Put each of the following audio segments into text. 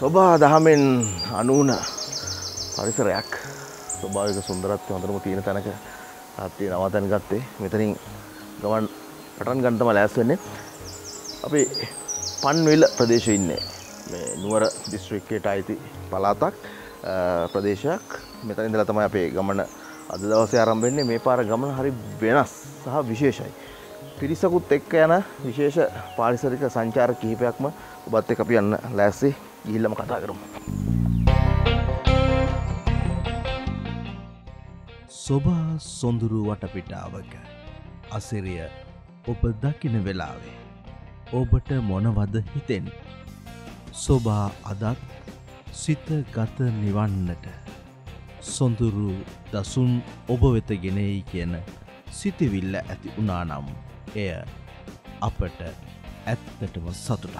සෝබා දහමෙන් අනුන පරිසරයක් ස්වභාවික සුන්දරත්වය හොඳටම තියෙන තැනක තාත්තිය නවතන් ගත්තේ. මෙතනින් ගමන් පටන් ගන්න තමයි ලෑස්ති වෙන්නේ. අපි පන්විල ප්‍රදේශයේ ඉන්නේ. මේ නුවර දිස්ත්‍රික්කයට අයිති පළාතක් ප්‍රදේශයක්. මෙතන ඉඳලා තමයි අපේ ගමන අද දවසේ ආරම්භ වෙන්නේ. මේ පාර ගමන හරි වෙනස් සහ විශේෂයි. පිරිසකුත් එක්ක යන විශේෂ පාරිසරික සංචාරක කිහිපයක්ම ඔබත් එක්ක අපි යන්න ලෑස්ති. ගිහිල්ලාම කතා කරමු. සොබා සොඳුරු වටපිටාවක අසිරිය ඔබ දකින වෙලාවේ ඔබට මොනවද හිතෙන්නේ? සොබා අදත් සිත ගත නිවන්නට සොඳුරු දසුන් ඔබ වෙත ගෙනෙයි කියන සිතවිල්ල ඇති වුණා නම් එය අපට ඇත්තටම සතුටක්.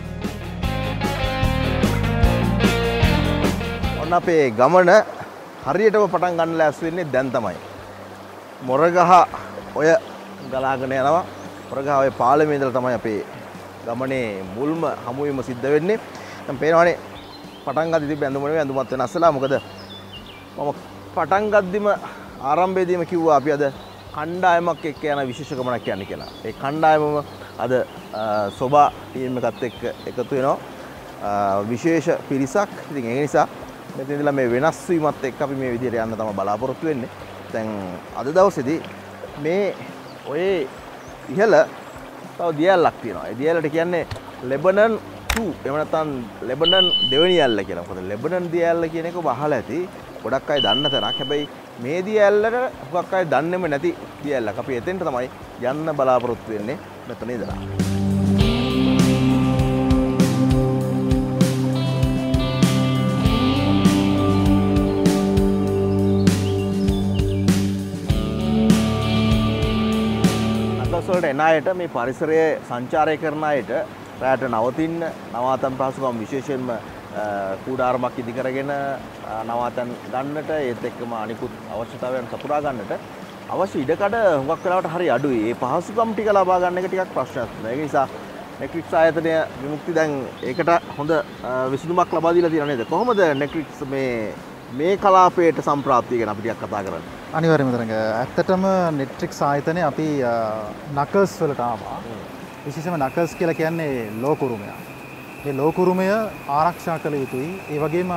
ඔන්න අපේ ගමන හරියටම පටන් ගන්න ලෑස්ති වෙන්නේ දැන් තමයි. මොරගහ ඔය ගලාගෙන යනවා. මොරගහ ඔය පාලමේ ඉඳලා තමයි අපේ ගමනේ මුල්ම හමුවීම සිද්ධ වෙන්නේ. දැන් පේනවනේ පටන් ගද්දි තිබ්බ ඇඳුම නෙවෙයි ඇඳුමත් වෙනස්ලා. මොකද මම පටන් ගද්දිම ආරම්භයේදීම කිව්වා අපි අද කණ්ඩායමක් එක්ක යන විශේෂ ගමනක් යන්නේ කියලා. ඒ කණ්ඩායමම අද සොබා ටීම් එකත් එක්ක එකතු වෙනවා. විශේෂ පිරිසක්. ඉතින් ඒ නිසා මෙතන ඉඳලා මේ වෙනස් වීමත් එක්ක අපි මේ විදිහට යන්න තමයි බලාපොරොත්තු වෙන්නේ. දැන් අද දවසේදී මේ ඔය ඉහළ තව දියැලක් තියෙනවා. ඒ දියැලට කියන්නේ ලෙබනන් 2. එහෙම නැත්නම් ලෙබනන් දෙවෙනි ඇල්ල කියලා. මොකද ලෙබනන් දියැල්ල කියන එක ඔබ අහලා ඇති. ගොඩක් අය දන්න තැනක්. හැබැයි මේ දියැල්ලට හුඟක් අය දන්නේම නැති දියැලක්. අපි එතෙන්ට තමයි යන්න බලාපොරොත්තු වෙන්නේ මෙතන ඉඳලා. වලට එන අයට මේ පරිසරයේ සංචාරය කරන අයට රැයට නවතින්න නවාතැන් පහසුකම් විශේෂයෙන්ම කූඩාරමක් ඉදි කරගෙන නවාතැන් ගන්නට ඒත් එක්කම අනිකුත් අවශ්‍යතාවයන් සපුරා ගන්නට අවශ්‍ය ඉඩකඩ හුඟක් වෙලාවට හරි අඩුයි. ඒ පහසුකම් ටික ලබා ගන්න එක ටිකක් ප්‍රශ්නයක් වෙනවා. ඒ නිසා නෙට්ෆ්ලික්ස් ආයතනය විමුක්ති දැන් ඒකට හොඳ විසඳුමක් ලබා දීලා තියෙනවා නේද? කොහොමද නෙට්ෆ්ලික්ස් මේ කලාපයට සම්ප්‍රාප්තිය ගැන අපි ටිකක් කතා කරන්නේ? අනිවාර්යයෙන්ම තරඟ ඇත්තටම නෙට්ෆ්ලික්ස් ආයතනයේ අපි නකල්ස් වලට ආවා. විශේෂයෙන්ම නකල්ස් කියලා කියන්නේ ලෝකුරුමය. මේ ලෝකුරුමය ආරක්ෂා කළ යුතුයි. ඒ වගේම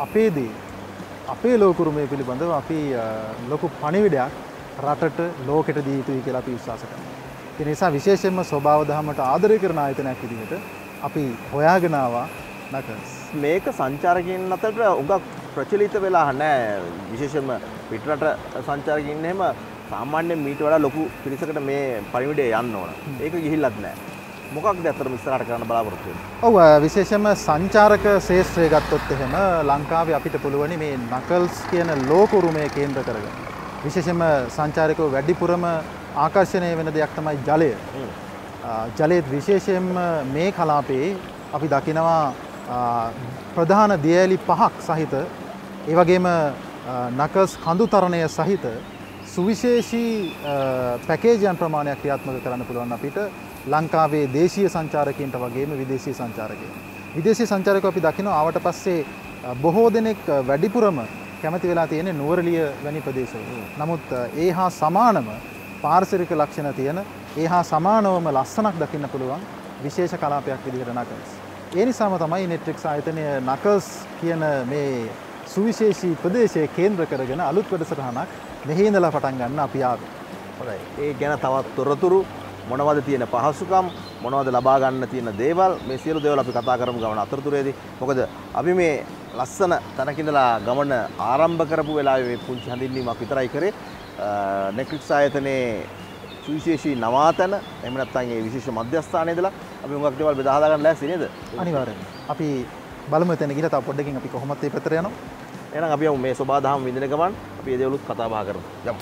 අපේ ලෝකුරුමය පිළිබඳව අපි ලොකු පණිවිඩයක් රටට ලෝකෙට දී යුතුයි කියලා අපි විශ්වාස කරනවා. ඒ නිසා විශේෂයෙන්ම ස්වභාව දහමට ආදරය කරන ආයතනයක් විදිහට අපි හොයාගෙන ආවා නකල්ස්. මේක සංචාරකයන් අතරට උගක් ප්‍රචලිත වෙලා නැහැ. විශේෂයෙන්ම පිටරට සංචාරකයන් එහෙම සාමාන්‍යයෙන් මීට වඩා ලොකු පිරිසකට මේ පරිවිඩය යන්න ඕන. ඒක ගිහිල්ලත් නැහැ. මොකක්ද අතරම ඉස්සරහට කරන්න බලාපොරොත්තු වෙන්නේ? ඔව් විශේෂයෙන්ම සංචාරක ශේෂ්ත්‍රය ගත්තොත් එහෙම ලංකාවේ අපිට පුළුවන් මේ නකල්ස් කියන ලෝකුරුමය කේන්ද්‍ර කරගෙන. විශේෂයෙන්ම සංචාරකයෝ වැඩිපුරම ආකර්ෂණය වෙන දෙයක් තමයි ජලය. ජලයේ විශේෂයෙන්ම මේ කලාපේ අපි දකිනවා ප්‍රධාන දියඇලි 5ක් සහිත ඒ වගේම නකල්ස් කඳු තරණය සහිත සුවිශේෂී පැකේජයන් ප්‍රමාණයක් ක්‍රියාත්මක කරන්න පුළුවන් අපිට ලංකාවේ දේශීය සංචාරකයන්ට වගේම විදේශීය සංචාරකයන්ට. විදේශීය සංචාරකයෝ අපි දකිනවා ආවට පස්සේ බොහෝ දෙනෙක් වැඩිපුරම කැමති වෙලා තියෙන්නේ නුවරඑළිය වැනි ප්‍රදේශවල. නමුත් ඒ හා සමානම පාරිසරික ලක්ෂණ තියෙන ඒ හා සමානවම ලස්සනක් දකින්න පුළුවන් විශේෂ කලාපයක් විදිහට නකල්ස්. ඒ නිසාම තමයි නෙට්ෆ්ලික්ස් ආයතනය නකල්ස් කියන මේ සුවිශේෂී ප්‍රදේශයේ කේන්ද්‍ර කරගෙන අලුත් වැඩසටහනක් මෙහි ඉඳලා පටන් ගන්න අපි ආවේ. හොඳයි. ඒ ගැන තවත් තොරතුරු මොනවද තියෙන පහසුකම් මොනවද ලබා ගන්න තියෙන දේවල් මේ සියලු දේවල් අපි කතා කරමු ගමන අතරතුරේදී. මොකද අපි මේ ලස්සන තැනකින්දලා ගමන ආරම්භ කරපු වෙලාවේ මේ පුංචි හඳුන්වීමක් විතරයි කරේ. නෙට්ෆ්ලික්ස් ආයතනයේ සුවිශේෂී නවාතැන එහෙම නැත්නම් ඒ විශේෂ මධ්‍යස්ථානයේ ඉඳලා අපි හුඟක් දේවල් බෙදා හදා ගන්න ලෑස්ති නේද? අනිවාර්යයෙන්. අපි බලමු එතන ගිහලා තව පොඩ්ඩකින් අපි කොහොමද මේ පැත්තට යනවා. එහෙනම් අපි යමු මේ සෝබා දහම විඳින ගමන් අපි ඒ දේවලුත් කතා බහ කරමු. යමු.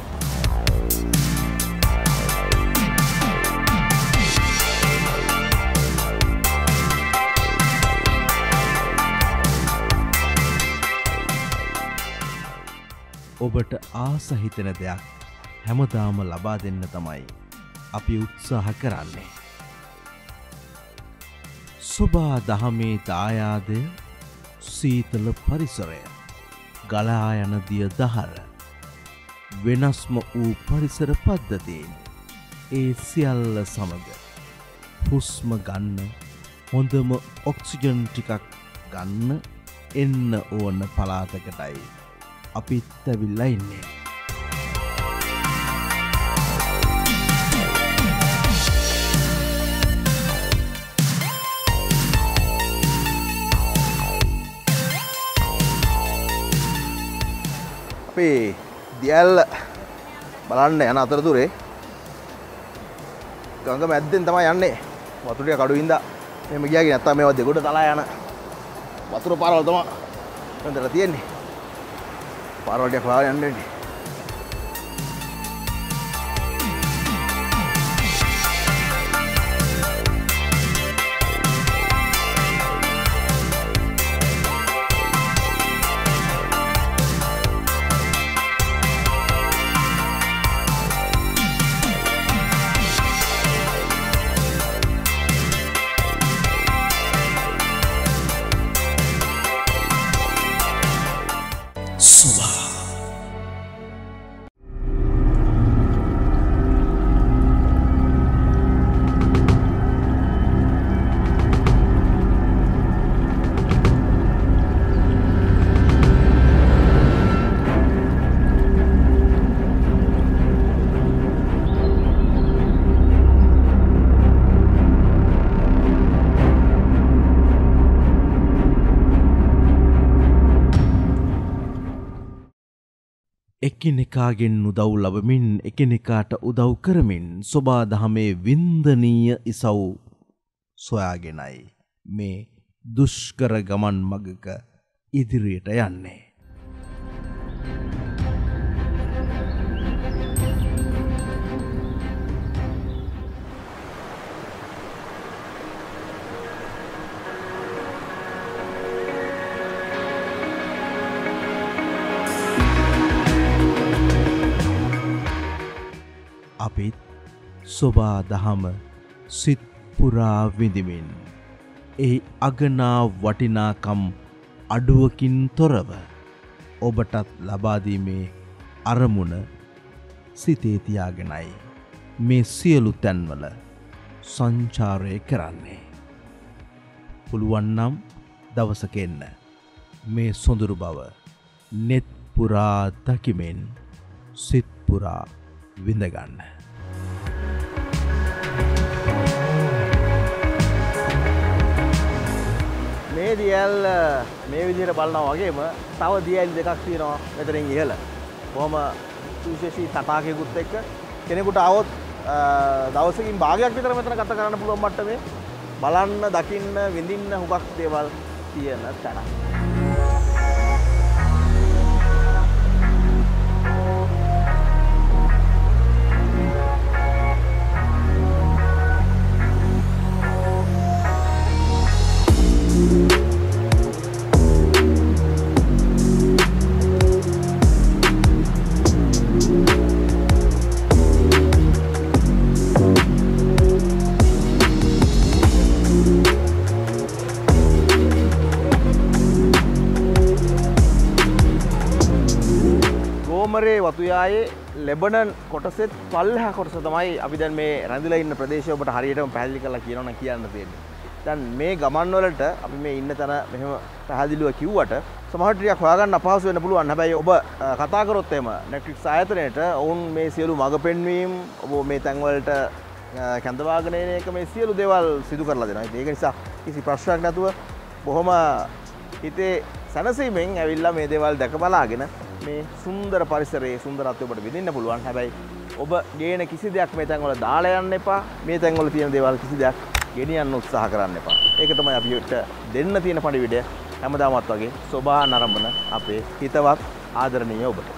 ඔබට ආස හිතෙන දෙයක් හැමදාම ලබා දෙන්න තමයි අපි උත්සාහ කරන්නේ. සොබා දහමේ දායාදය සීතල පරිසරය, ගලා යන දිය දහර, වෙනස්ම වූ පරිසර පද්ධතීන්, ඒ සියල්ල සමග හුස්ම ගන්න හොඳම ඔක්සිජන් ටිකක් ගන්න එන්න ඕන පළාතකටයි අපිත් ඇවිල්ලා ඉන්නේ. අපි දියල් බලන්න යන අතරතුරේ ගඟ මැද්දෙන් තමයි යන්නේ. වතුර ටික අඩු වින්දා මෙහෙම ගියාගේ නැත්තම් මේවා දෙගොඩ තලා යන වතුර පාරවල් තමයි මෙතන තියෙන්නේ. පාරවල් ටික හොයාගෙන යන්න වෙන්නේ. එකිනෙකාගෙන් උදව් ලබමින් එකිනෙකාට උදව් කරමින් සොබා දහමේ වින්දනීය ඉසව් සොයාගෙනයි මේ දුෂ්කර ගමන් මගක ඉදිරියට යන්නේ. අපිත් සොබා දහම සිත් පුරා විඳිමින් ඒ අගනා වටිනාකම් අඩුවකින් තොරව ඔබටත් ලබාදීමේ අරමුණ සිතේ තියාගෙනයි මේ සියලු තැන්වල සංචාරය කරන්නේ. පුළුවන් නම් දවසක එන්න මේ සොඳුරු බව නෙත් පුරා දකිමින් සිත් පුරා විඳගන්න. මේ දියල් මේ විදිහට බලනවා වගේම තව දියල් දෙකක් තියෙනවා මෙතනින් ඉහළ. බොහොම සුවිශේෂී තටාකයකුත් එක්ක කෙනෙකුට આવොත් දවසකින් භාගයක් විතර මෙතන ගත කරන්න පුළුවන් මට්ටමේ බලන්න, දකින්න, විඳින්න හුඟක් දේවල් තියෙන තැනක්. වතුයායේ ලෙබනන් කොටසෙත් පල්ලෙහා කොටස තමයි අපි දැන් මේ රැඳිලා ඉන්න ප්‍රදේශය ඔබට හරියටම පැහැදිලි කරලා කියනවනම් කියන්න තියෙන්නේ. දැන් මේ ගමන් වලට අපි මේ ඉන්න තැන මෙහෙම පැහැදිලිව කිව්වට සමහර ටිකක් හොයාගන්න අපහසු වෙන්න පුළුවන්. හැබැයි ඔබ කතා කරොත් එහෙම නැට්‍රික්ස් ආයතනයේට ඔවුන් මේ සියලු මඟ පෙන්වීම් ඔබ මේ තැන් වලට කැඳවාගෙන එන එක මේ සියලු දේවල් සිදු කරලා දෙනවා. ඒක නිසා කිසි ප්‍රශ්නයක් නැතුව බොහොම හිතේ සැනසීමෙන් ඇවිල්ලා මේ දේවල් දැක බලාගෙන මේ සුන්දර පරිසරයේ සුන්දරත්වය ඔබට විඳින්න පුළුවන්. හැබැයි ඔබ ගේන කිසි දෙයක් මේ තැන්වල දාලා යන්න එපා. මේ තැන්වල තියෙන දේවල් කිසි දෙයක් ගෙනියන්න උත්සාහ කරන්න එපා. ඒක තමයි අපිට දෙන්න තියෙන පණිවිඩය. හැමදාමත් වගේ සෝභා නරඹන අපේ හිතවත් ආදරණීය ඔබට.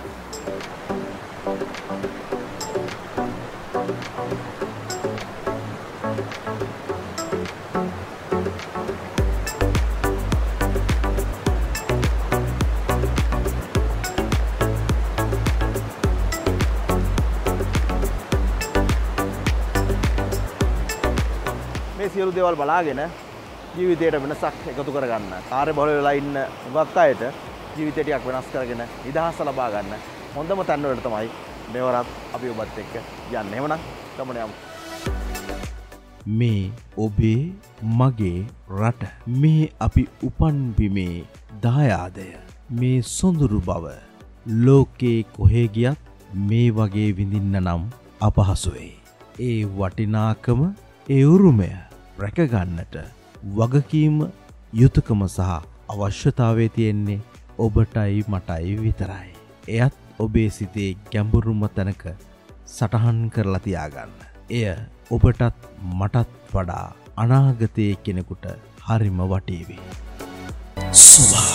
සියලු දේවල් බලාගෙන ජීවිතයට වෙනසක් එකතු කරගන්න. කාර්යබහුල වෙලා ඉන්න හුඟක් අයට ජීවිතය ටිකක් වෙනස් කරගෙන නිදහස ලබා ගන්න හොඳම තැන් වලට තමයි මෙවරත් අපි ඔබත් එක්ක යන්නේ. එහෙමනම් ගමන යමු. මේ ඔබේ මගේ රට, මේ අපි උපන් බිමේ දායාදය, මේ සොඳුරු බව ලෝකේ කොහේ ගියත් මේ වගේ විඳින්න නම් අපහසුයි. ඒ වටිනාකම, ඒ උරුමය රැකගන්නට වගකීම, යුතුයකම සහ අවශ්‍යතාවය තියෙන්නේ ඔබටයි මටයි විතරයි. එයත් ඔබේ සිතේ ගැඹුරුම තැනක සටහන් කරලා තියාගන්න. එය ඔබටත් මටත් වඩා අනාගතයේ කෙනෙකුට හරිම වටීවි. සුභා.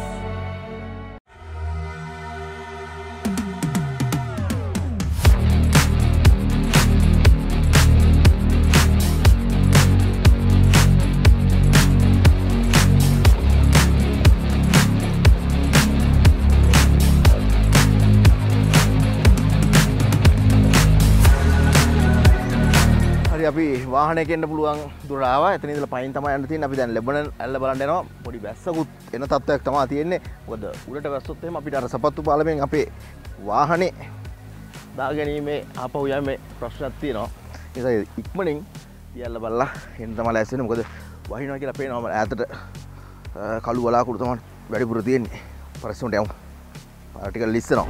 අපි වාහනයක එන්න පුළුවන් දුරට ආවා. එතන ඉඳලා පයින් තමයි යන්න තියෙන්නේ. අපි දැන් ලෙබනන් ඇල්ල බලන්න යනවා. පොඩි වැස්සකුත් එන තත්ත්වයක් තමයි තියෙන්නේ. මොකද උඩට වැස්සොත් එහෙම අපිට අර සපත්තු පාලමෙන් අපේ වාහනේ දාගැනීමේ ආපහු යෑමේ ප්‍රශ්නයක් තියෙනවා. ඒ නිසා ඉක්මනින් තියල්ල බලලා එන්න තමයි ලෑස්ති වෙන්නේ. මොකද වහිනවා කියලා පේනවා ඈතට කළු වලාකුළු තමයි වැඩිපුර තියෙන්නේ. පරිස්සමට යමු. පාර ටික ලිස්සනවා.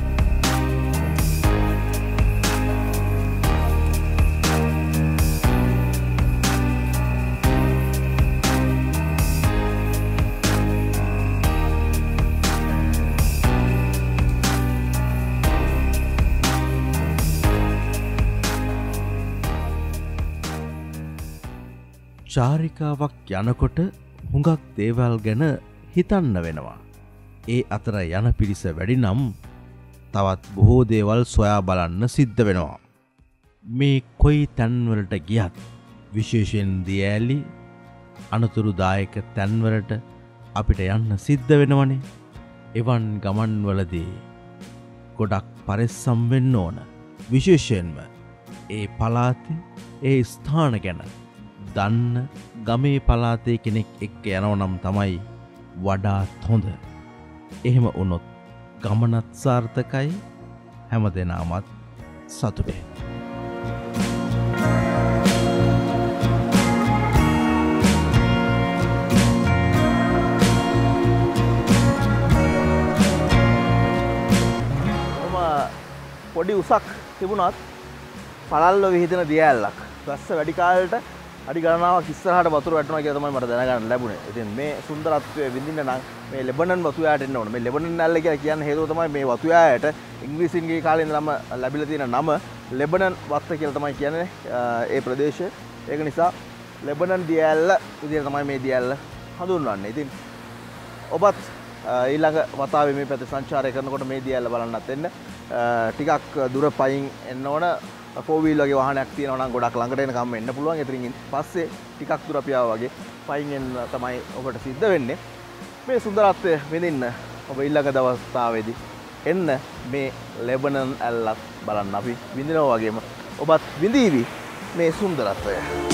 චාරිකාවක් යනකොට හුඟක් දේවල් ගැන හිතන්න වෙනවා. ඒ අතර යන පිරිස වැඩි නම් තවත් බොහෝ දේවල් සොයා බලන්න සිද්ධ වෙනවා. මේ කොයි තැන්වලට ගියත් විශේෂයෙන් දියඇලි අනතුරුදායක තැන්වලට අපිට යන්න සිද්ධ වෙනවනේ. එවන් ගමන්වලදී ගොඩක් පරිස්සම් වෙන්න ඕන. විශේෂයෙන්ම ඒ පළාතේ ඒ ස්ථාන ගැන දන්න ගමේ පළාතේ කෙනෙක් එක්ක යනවා නම් තමයි වඩාත් හොඳ. එහෙම වුණොත් ගමනත් සාර්ථකයි, හැමදෙනාමත් සතුටුයි. පොඩි උසක් තිබුණත් පළල්ව විහිදෙන දියඇල්ලක්. වැස්ස වැඩි කාලෙට අඩි ගණනාවක් ඉස්සරහට වතුර වැටෙනවා කියලා තමයි මට දැනගන්න ලැබුණේ. ඉතින් මේ සුන්දරත්වය විඳින්න නම් මේ ලෙබනන් වතු යායට එන්න ඕන. මේ ලෙබනන් ඇල්ල කියලා කියන හේතුව තමයි මේ වතු යායට ඉංග්‍රීසින්ගේ කාලේ ඉඳලම ලැබිලා තියෙන නම ලෙබනන් වත්ත කියලා තමයි කියන්නේ ඒ ප්‍රදේශය. ඒක නිසා ලෙබනන් දියඇල්ල විදිහට තමයි මේ දියඇල්ල හඳුන්වන්නේ. ඉතින් ඔබත් ඊළඟ වතාවේ මේ පැත්තේ සංචාරය කරනකොට මේ දියඇල්ල බලන්නත් එන්න. ටිකක් දුර පයින් එන්න ඕන. 4 වගේ වාහනයක් තියෙනවා නම් ගොඩක් ළඟට එනකම් එන්න පුළුවන්. එතනින් පස්සේ ටිකක් දුර අපි ආවා වගේ පයින් එන්න තමයි ඔබට සිද්ධ වෙන්නේ. මේ සුන්දරත්වය විඳින්න ඔබ ඊළඟ දවස්තාවේදී එන්න මේ ලෙබනන් ඇල්ලක් බලන්න අපි විඳිනවා වගේම ඔබත් විඳීවි මේ සුන්දරත්වය.